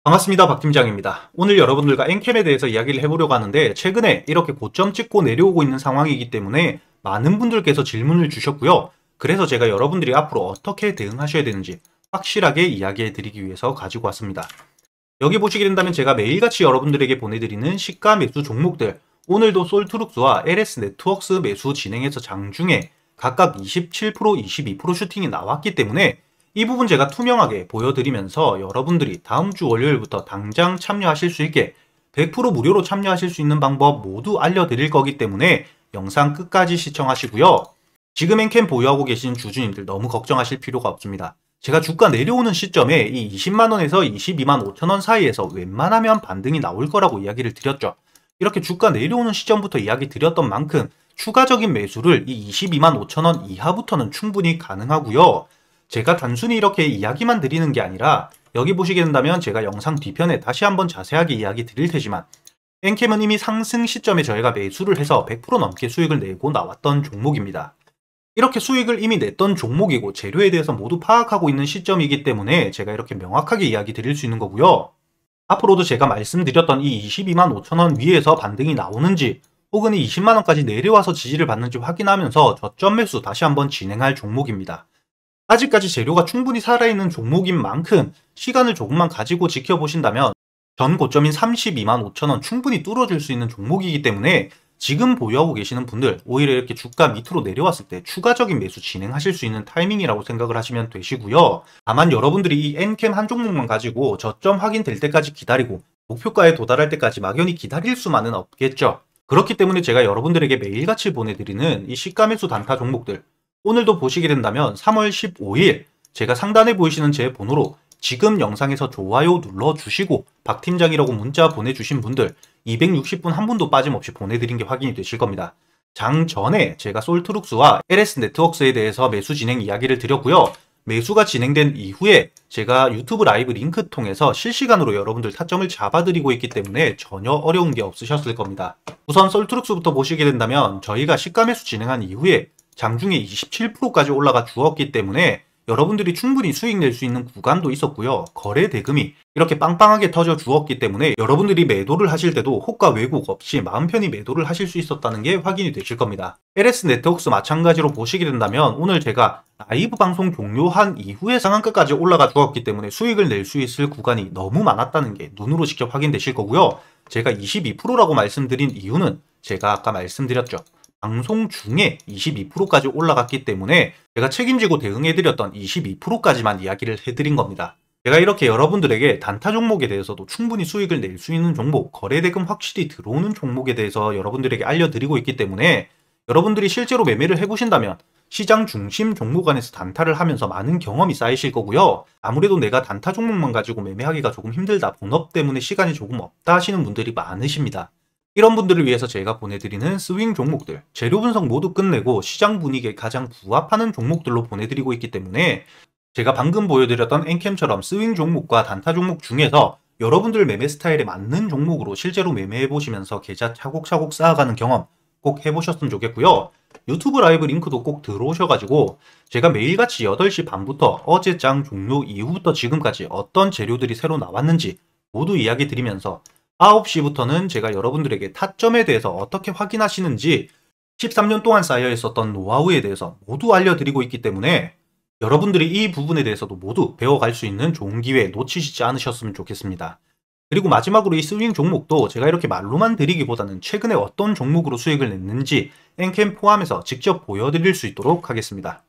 반갑습니다. 박 팀장입니다. 오늘 여러분들과 엔캠에 대해서 이야기를 해보려고 하는데 최근에 이렇게 고점 찍고 내려오고 있는 상황이기 때문에 많은 분들께서 질문을 주셨고요. 그래서 제가 여러분들이 앞으로 어떻게 대응하셔야 되는지 확실하게 이야기해 드리기 위해서 가지고 왔습니다. 여기 보시게 된다면 제가 매일같이 여러분들에게 보내드리는 시가 매수 종목들, 오늘도 솔트룩스와 LS 네트워크스 매수 진행해서 장중에 각각 27%, 22% 슈팅이 나왔기 때문에 이 부분 제가 투명하게 보여드리면서 여러분들이 다음 주 월요일부터 당장 참여하실 수 있게 100% 무료로 참여하실 수 있는 방법 모두 알려드릴 거기 때문에 영상 끝까지 시청하시고요. 지금 엔캠 보유하고 계신 주주님들 너무 걱정하실 필요가 없습니다. 제가 주가 내려오는 시점에 이 20만원에서 22만 5천원 사이에서 웬만하면 반등이 나올 거라고 이야기를 드렸죠. 이렇게 주가 내려오는 시점부터 이야기 드렸던 만큼 추가적인 매수를 이 22만 5천원 이하부터는 충분히 가능하고요. 제가 단순히 이렇게 이야기만 드리는 게 아니라 여기 보시게 된다면 제가 영상 뒤편에 다시 한번 자세하게 이야기 드릴 테지만 엔캠은 이미 상승 시점에 저희가 매수를 해서 100% 넘게 수익을 내고 나왔던 종목입니다. 이렇게 수익을 이미 냈던 종목이고 재료에 대해서 모두 파악하고 있는 시점이기 때문에 제가 이렇게 명확하게 이야기 드릴 수 있는 거고요. 앞으로도 제가 말씀드렸던 이 22만 5천원 위에서 반등이 나오는지 혹은 이 20만원까지 내려와서 지지를 받는지 확인하면서 저점 매수 다시 한번 진행할 종목입니다. 아직까지 재료가 충분히 살아있는 종목인 만큼 시간을 조금만 가지고 지켜보신다면 전 고점인 32만 5천원 충분히 뚫어줄 수 있는 종목이기 때문에 지금 보유하고 계시는 분들 오히려 이렇게 주가 밑으로 내려왔을 때 추가적인 매수 진행하실 수 있는 타이밍이라고 생각을 하시면 되시고요. 다만 여러분들이 이 엔캠 한 종목만 가지고 저점 확인될 때까지 기다리고 목표가에 도달할 때까지 막연히 기다릴 수만은 없겠죠. 그렇기 때문에 제가 여러분들에게 매일같이 보내드리는 이 시가 매수 단타 종목들, 오늘도 보시게 된다면 3월 15일 제가 상단에 보이시는 제 번호로 지금 영상에서 좋아요 눌러주시고 박팀장이라고 문자 보내주신 분들 260분 한 분도 빠짐없이 보내드린 게 확인이 되실 겁니다. 장 전에 제가 솔트룩스와 LS 네트워크스에 대해서 매수 진행 이야기를 드렸고요. 매수가 진행된 이후에 제가 유튜브 라이브 링크 통해서 실시간으로 여러분들 타점을 잡아드리고 있기 때문에 전혀 어려운 게 없으셨을 겁니다. 우선 솔트룩스부터 보시게 된다면 저희가 시가 매수 진행한 이후에 장중에 27%까지 올라가 주었기 때문에 여러분들이 충분히 수익 낼 수 있는 구간도 있었고요. 거래 대금이 이렇게 빵빵하게 터져 주었기 때문에 여러분들이 매도를 하실 때도 호가 왜곡 없이 마음 편히 매도를 하실 수 있었다는 게 확인이 되실 겁니다. LS 네트워크스 마찬가지로 보시게 된다면 오늘 제가 라이브 방송 종료한 이후에 상한가까지 올라가 주었기 때문에 수익을 낼 수 있을 구간이 너무 많았다는 게 눈으로 직접 확인되실 거고요. 제가 22%라고 말씀드린 이유는 제가 아까 말씀드렸죠. 방송 중에 22%까지 올라갔기 때문에 제가 책임지고 대응해드렸던 22%까지만 이야기를 해드린 겁니다. 제가 이렇게 여러분들에게 단타 종목에 대해서도 충분히 수익을 낼 수 있는 종목, 거래대금 확실히 들어오는 종목에 대해서 여러분들에게 알려드리고 있기 때문에 여러분들이 실제로 매매를 해보신다면 시장 중심 종목 안에서 단타를 하면서 많은 경험이 쌓이실 거고요. 아무래도 내가 단타 종목만 가지고 매매하기가 조금 힘들다, 본업 때문에 시간이 조금 없다 하시는 분들이 많으십니다. 이런 분들을 위해서 제가 보내드리는 스윙 종목들, 재료 분석 모두 끝내고 시장 분위기에 가장 부합하는 종목들로 보내드리고 있기 때문에 제가 방금 보여드렸던 엔캠처럼 스윙 종목과 단타 종목 중에서 여러분들 매매 스타일에 맞는 종목으로 실제로 매매해보시면서 계좌 차곡차곡 쌓아가는 경험 꼭 해보셨으면 좋겠고요. 유튜브 라이브 링크도 꼭 들어오셔가지고 제가 매일같이 8시 반부터 어제 장 종료 이후부터 지금까지 어떤 재료들이 새로 나왔는지 모두 이야기 드리면서 9시부터는 제가 여러분들에게 타점에 대해서 어떻게 확인하시는지 13년 동안 쌓여 있었던 노하우에 대해서 모두 알려드리고 있기 때문에 여러분들이 이 부분에 대해서도 모두 배워갈 수 있는 좋은 기회 놓치시지 않으셨으면 좋겠습니다. 그리고 마지막으로 이 스윙 종목도 제가 이렇게 말로만 드리기보다는 최근에 어떤 종목으로 수익을 냈는지 엔캠 포함해서 직접 보여드릴 수 있도록 하겠습니다.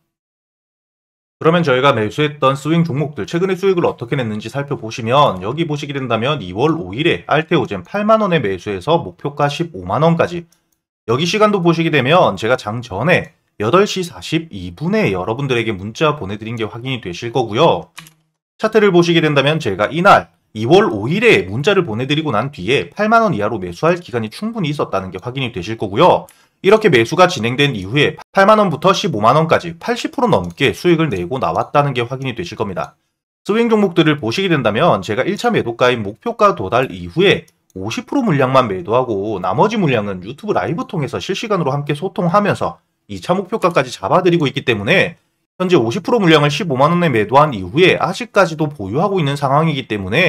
그러면 저희가 매수했던 스윙 종목들 최근에 수익을 어떻게 냈는지 살펴보시면 여기 보시게 된다면 2월 5일에 알테오젠 8만원에 매수해서 목표가 15만원까지, 여기 시간도 보시게 되면 제가 장 전에 8시 42분에 여러분들에게 문자 보내드린 게 확인이 되실 거고요. 차트를 보시게 된다면 제가 이날 2월 5일에 문자를 보내드리고 난 뒤에 8만원 이하로 매수할 기간이 충분히 있었다는 게 확인이 되실 거고요. 이렇게 매수가 진행된 이후에 8만원부터 15만원까지 80% 넘게 수익을 내고 나왔다는 게 확인이 되실 겁니다. 스윙 종목들을 보시게 된다면 제가 1차 매도가인 목표가 도달 이후에 50% 물량만 매도하고 나머지 물량은 유튜브 라이브 통해서 실시간으로 함께 소통하면서 2차 목표가까지 잡아드리고 있기 때문에 현재 50% 물량을 15만원에 매도한 이후에 아직까지도 보유하고 있는 상황이기 때문에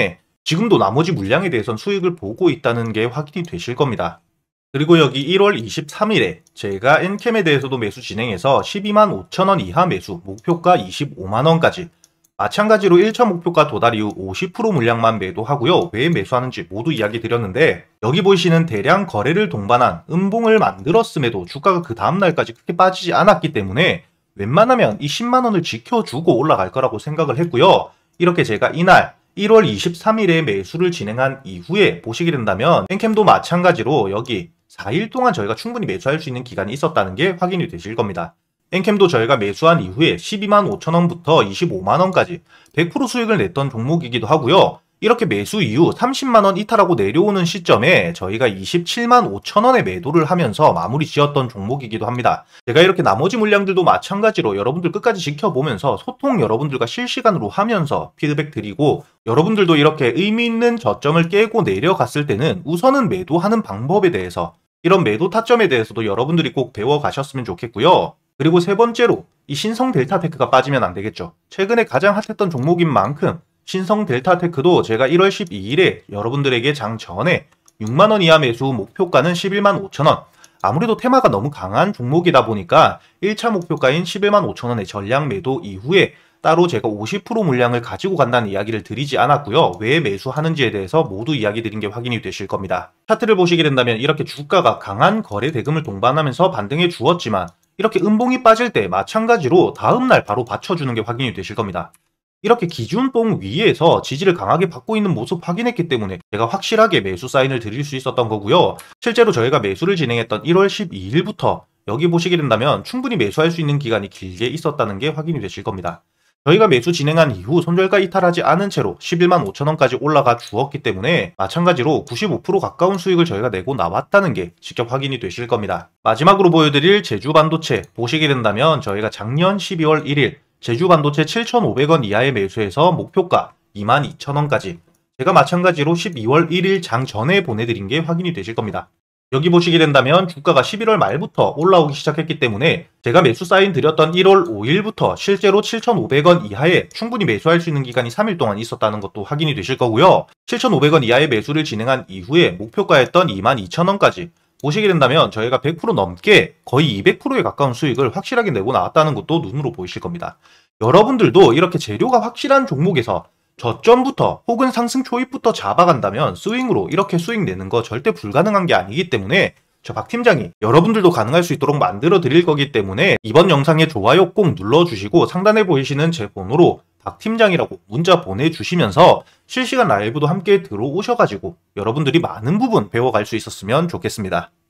지금도 나머지 물량에 대해선 수익을 보고 있다는 게 확인이 되실 겁니다. 그리고 여기 1월 23일에 제가 엔캠에 대해서도 매수 진행해서 12만 5천원 이하 매수, 목표가 25만원까지 마찬가지로 1차 목표가 도달 이후 50% 물량만 매도하고요. 왜 매수하는지 모두 이야기 드렸는데 여기 보이시는 대량 거래를 동반한 음봉을 만들었음에도 주가가 그 다음날까지 크게 빠지지 않았기 때문에 웬만하면 이 10만원을 지켜주고 올라갈 거라고 생각을 했고요. 이렇게 제가 이날 1월 23일에 매수를 진행한 이후에 보시게 된다면 엔캠도 마찬가지로 여기 4일 동안 저희가 충분히 매수할 수 있는 기간이 있었다는 게 확인이 되실 겁니다. 엔캠도 저희가 매수한 이후에 12만 5천원부터 25만원까지 100% 수익을 냈던 종목이기도 하고요. 이렇게 매수 이후 30만원 이탈하고 내려오는 시점에 저희가 27만 5천원에 매도를 하면서 마무리 지었던 종목이기도 합니다. 제가 이렇게 나머지 물량들도 마찬가지로 여러분들 끝까지 지켜보면서 소통 여러분들과 실시간으로 하면서 피드백 드리고 여러분들도 이렇게 의미 있는 저점을 깨고 내려갔을 때는 우선은 매도하는 방법에 대해서 이런 매도 타점에 대해서도 여러분들이 꼭 배워가셨으면 좋겠고요. 그리고 세 번째로 이 신성 델타테크가 빠지면 안 되겠죠. 최근에 가장 핫했던 종목인 만큼 신성 델타테크도 제가 1월 12일에 여러분들에게 장 전에 6만원 이하 매수 목표가는 11만 5천원. 아무래도 테마가 너무 강한 종목이다 보니까 1차 목표가인 11만 5천원의 전량 매도 이후에 따로 제가 50% 물량을 가지고 간다는 이야기를 드리지 않았고요. 왜 매수하는지에 대해서 모두 이야기 드린 게 확인이 되실 겁니다. 차트를 보시게 된다면 이렇게 주가가 강한 거래 대금을 동반하면서 반등해 주었지만 이렇게 음봉이 빠질 때 마찬가지로 다음날 바로 받쳐주는 게 확인이 되실 겁니다. 이렇게 기준봉 위에서 지지를 강하게 받고 있는 모습 확인했기 때문에 제가 확실하게 매수 사인을 드릴 수 있었던 거고요. 실제로 저희가 매수를 진행했던 1월 12일부터 여기 보시게 된다면 충분히 매수할 수 있는 기간이 길게 있었다는 게 확인이 되실 겁니다. 저희가 매수 진행한 이후 손절가 이탈하지 않은 채로 11만 5천원까지 올라가 주었기 때문에 마찬가지로 95% 가까운 수익을 저희가 내고 나왔다는 게 직접 확인이 되실 겁니다. 마지막으로 보여드릴 제주반도체 보시게 된다면 저희가 작년 12월 1일 제주반도체 7,500원 이하의 매수해서 목표가 22,000원까지 제가 마찬가지로 12월 1일 장 전에 보내드린 게 확인이 되실 겁니다. 여기 보시게 된다면 주가가 11월 말부터 올라오기 시작했기 때문에 제가 매수 사인 드렸던 1월 5일부터 실제로 7,500원 이하에 충분히 매수할 수 있는 기간이 3일 동안 있었다는 것도 확인이 되실 거고요. 7,500원 이하의 매수를 진행한 이후에 목표가였던 22,000원까지 보시게 된다면 저희가 100% 넘게 거의 200%에 가까운 수익을 확실하게 내고 나왔다는 것도 눈으로 보이실 겁니다. 여러분들도 이렇게 재료가 확실한 종목에서 저점부터 혹은 상승 초입부터 잡아간다면 스윙으로 이렇게 수익 내는 거 절대 불가능한 게 아니기 때문에 저 박 팀장이 여러분들도 가능할 수 있도록 만들어 드릴 거기 때문에 이번 영상에 좋아요 꼭 눌러주시고 상단에 보이시는 제 번호로 박 팀장이라고 문자 보내주시면서 실시간 라이브도 함께 들어오셔가지고 여러분들이 많은 부분 배워갈 수 있었으면 좋겠습니다.